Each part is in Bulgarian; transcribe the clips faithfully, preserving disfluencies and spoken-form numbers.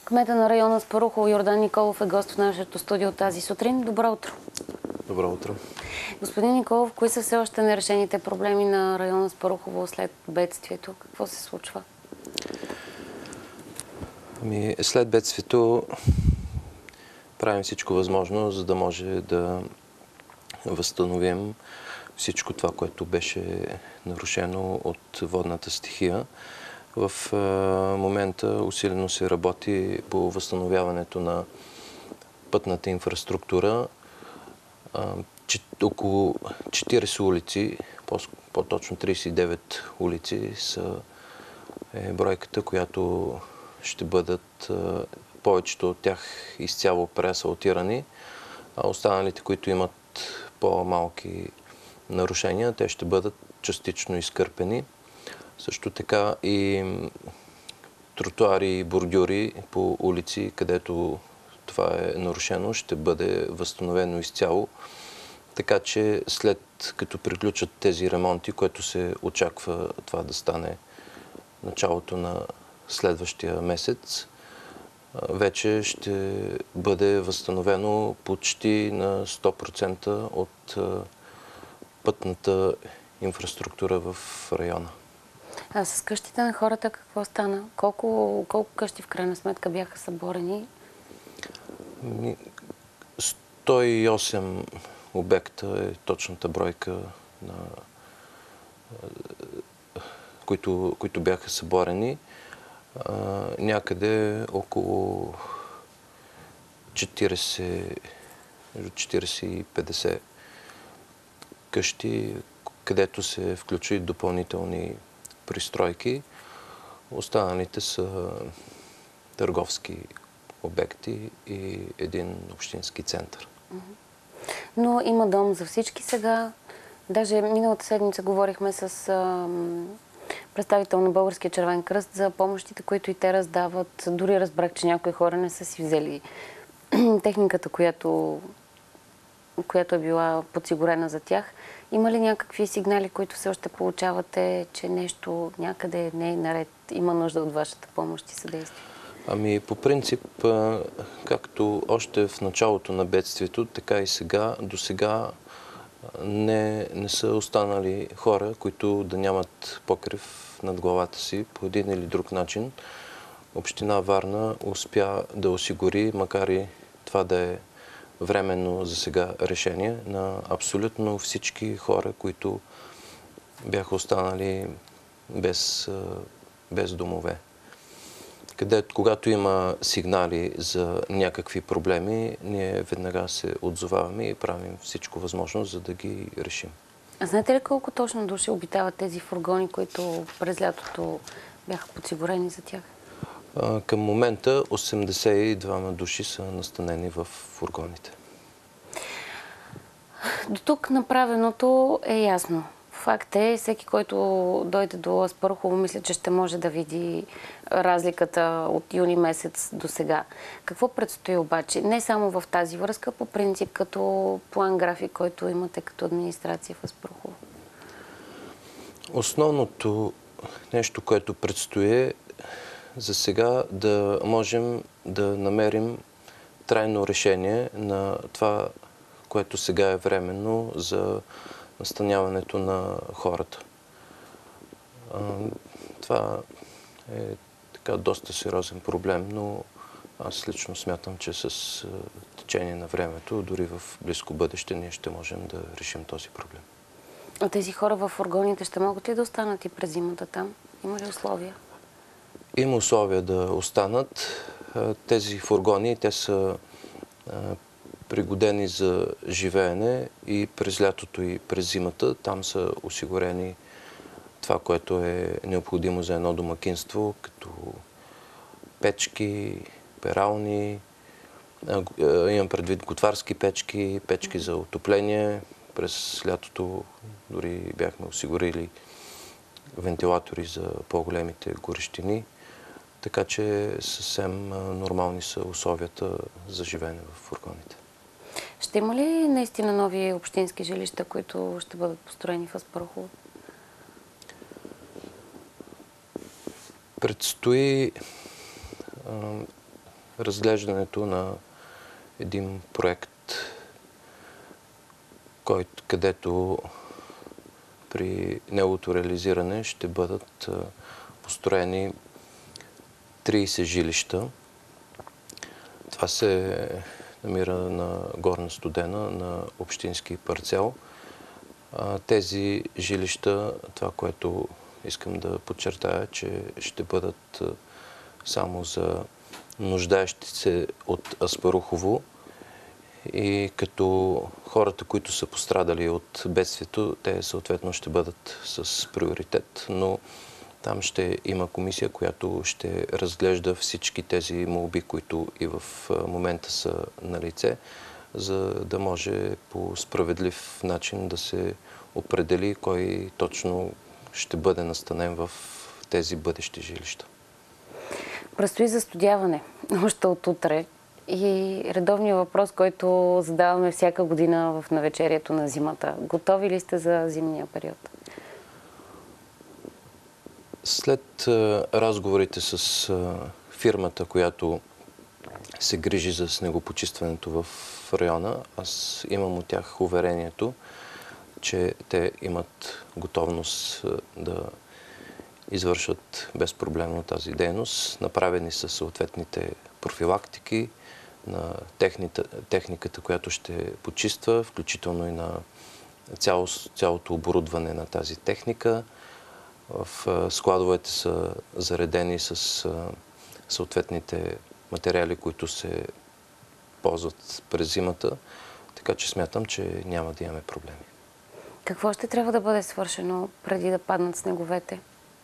Кмета на района Аспарухово Йордан Николов е гост в нашето студио тази сутрин. Добро утро! Добро утро! Господин Николов, кои са все още нерешените проблеми на района Аспарухово след бедствието? Какво се случва? Ами, след бедствието правим всичко възможно, за да може да възстановим всичко това, което беше нарушено от водната стихия. В момента усилено се работи по възстановяването на пътната инфраструктура. Около четиридесет улици, по-точно тридесет и девет улици са е бройката, която ще бъдат повечето от тях изцяло преасфалтирани, а останалите, които имат по-малки нарушения, те ще бъдат частично изкърпени. Също така и тротуари и бордюри по улици, където това е нарушено, ще бъде възстановено изцяло. Така че след като приключат тези ремонти, което се очаква това да стане началото на следващия месец, вече ще бъде възстановено почти на сто процента от пътната инфраструктура в района. А с къщите на хората какво стана? Колко, колко къщи в крайна сметка бяха съборени? сто и осем обекта е точната бройка, на, които, които бяха съборени. А, някъде около четиридесет, четиридесет и петдесет къщи, където се включват допълнителни пристройки. Останалите са търговски обекти и един общински център. Но има дом за всички сега. Даже миналата седмица говорихме с а, представител на Българския червен кръст за помощите, които и те раздават. Дори разбрах, че някои хора не са си взели техниката, която, която е била подсигурена за тях. Има ли някакви сигнали, които все още получавате, че нещо някъде не е наред, има нужда от вашата помощ и съдействие? Ами по принцип, както още в началото на бедствието, така и сега, до сега не, не са останали хора, които да нямат покрив над главата си по един или друг начин. Община Варна успя да осигури, макар и това да е временно за сега решение, на абсолютно всички хора, които бяха останали без, без домове. Където, когато има сигнали за някакви проблеми, ние веднага се отзоваваме и правим всичко възможно, за да ги решим. А знаете ли колко точно души обитават тези фургони, които през лятото бяха подсигурени за тях? А, към момента осемдесет и двама души са настанени в фургоните. До тук направеното е ясно. Факт е, всеки, който дойде до Аспарухово, мисля, че ще може да види разликата от юни месец до сега. Какво предстои обаче? Не само в тази връзка, по принцип като план график, който имате като администрация в Аспарухово. Основното нещо, което предстои за сега, да можем да намерим трайно решение на това, което сега е временно за настаняването на хората. Това е така доста сериозен проблем, но аз лично смятам, че с течение на времето, дори в близко бъдеще, ние ще можем да решим този проблем. А тези хора в фургоните ще могат ли да останат и през зимата там? Има ли условия? Има условия да останат. Тези фургони, те са пригодени за живеене и през лятото и през зимата. Там са осигурени това, което е необходимо за едно домакинство, като печки, перални, имам предвид готварски печки, печки за отопление. През лятото дори бяхме осигурили вентилатори за по-големите горещини, така че съвсем нормални са условията за живеене в фургоните. Ще има ли наистина нови общински жилища, които ще бъдат построени в Аспарухово? Предстои а, разглеждането на един проект, който, където при неговото реализиране ще бъдат построени трийсет жилища. Това се намира на Горна Студена, на общински парцел. Тези жилища, това, което искам да подчертая, че ще бъдат само за нуждаещи се от Аспарухово и като хората, които са пострадали от бедствието, те съответно ще бъдат с приоритет, но там ще има комисия, която ще разглежда всички тези молби, които и в момента са на лице, за да може по справедлив начин да се определи кой точно ще бъде настанен в тези бъдещи жилища. Предстои застудяване още от утре и редовният въпрос, който задаваме всяка година в навечерието на зимата. Готови ли сте за зимния период? След разговорите с фирмата, която се грижи за снегопочистването в района, аз имам от тях уверението, че те имат готовност да извършат безпроблемно тази дейност. Направени са съответните профилактики на техните, техниката, която ще почиства, включително и на цяло, цялото оборудване на тази техника. В складовете са заредени с съответните материали, които се ползват през зимата, така че смятам, че няма да имаме проблеми. Какво ще трябва да бъде свършено преди да паднат снеговете?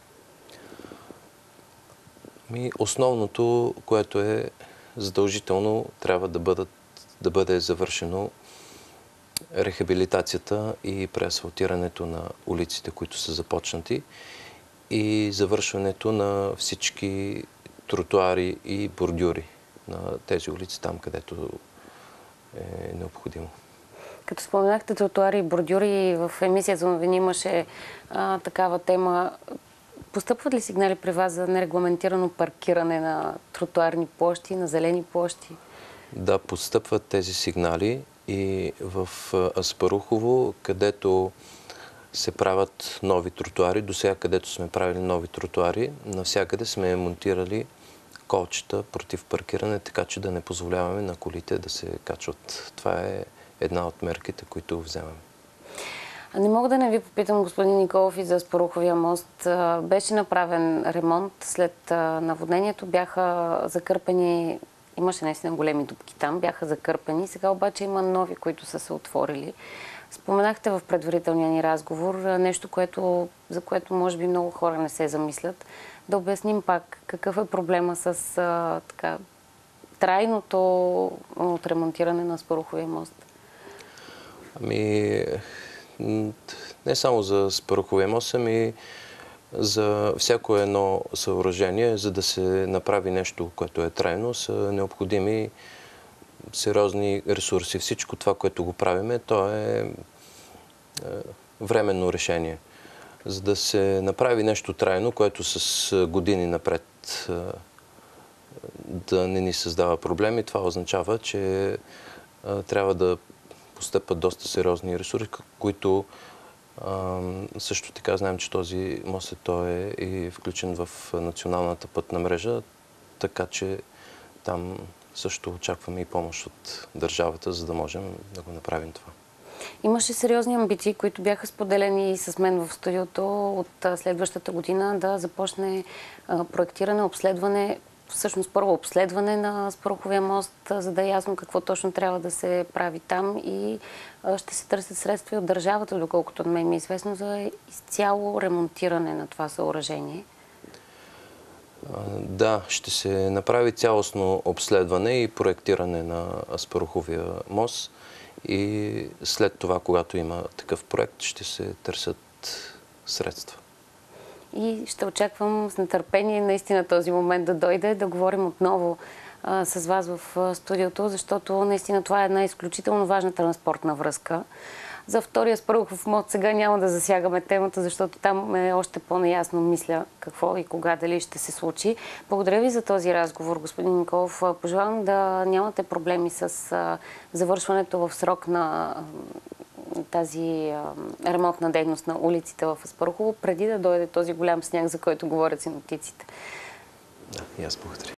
Ми, основното, което е задължително, трябва да, бъдат, да бъде завършено рехабилитацията и преасфалтирането на улиците, които са започнати, и завършването на всички тротуари и бордюри на тези улици, там където е необходимо. Като споменахте тротуари и бордюри, в емисия за новини имаше а, такава тема. Постъпват ли сигнали при вас за нерегламентирано паркиране на тротуарни площи, на зелени площи? Да, постъпват тези сигнали и в Аспарухово, където се правят нови тротуари. До сега, където сме правили нови тротуари, навсякъде сме монтирали колчета против паркиране, така че да не позволяваме на колите да се качват. Това е една от мерките, които вземаме. Не мога да не ви попитам, господин Николов, и за Аспаруховия мост. Беше направен ремонт след наводнението. Бяха закърпени, имаше наистина големи дупки там, бяха закърпени. Сега обаче има нови, които са се отворили. Споменахте в предварителния ни разговор нещо, което, за което може би много хора не се замислят. Да обясним пак какъв е проблема с а, така, трайното отремонтиране на Аспаруховия мост. Ами, не само за Аспаруховия мост, ами за всяко едно съоръжение, за да се направи нещо, което е трайно, са необходими сериозни ресурси. Всичко това, което го правиме, то е временно решение. За да се направи нещо трайно, което с години напред да не ни създава проблеми, това означава, че трябва да постъпят доста сериозни ресурси, които също така знаем, че този мост е, той е и включен в националната пътна мрежа, така че там също очакваме и помощ от държавата, за да можем да го направим това. Имаше сериозни амбиции, които бяха споделени и с мен в студиото от следващата година да започне проектиране, обследване, всъщност първо обследване на Аспаруховия мост, за да е ясно какво точно трябва да се прави там, и ще се търсят средства и от държавата, доколкото на мен ми е известно, за изцяло ремонтиране на това съоръжение. Да, ще се направи цялостно обследване и проектиране на Аспаруховия мост и след това, когато има такъв проект, ще се търсят средства. И ще очаквам с нетърпение наистина този момент да дойде, да говорим отново а, с вас в студиото, защото наистина това е една изключително важна транспортна връзка. За втория Аспарухов мост сега няма да засягаме темата, защото там е още по-неясно, мисля, какво и кога, дали ще се случи. Благодаря ви за този разговор, господин Николов. Пожелавам да нямате проблеми с завършването в срок на тази ремонтна дейност на улиците в Аспарухово, преди да дойде този голям сняг, за който говорят синоптиците. Да, и аз благодаря.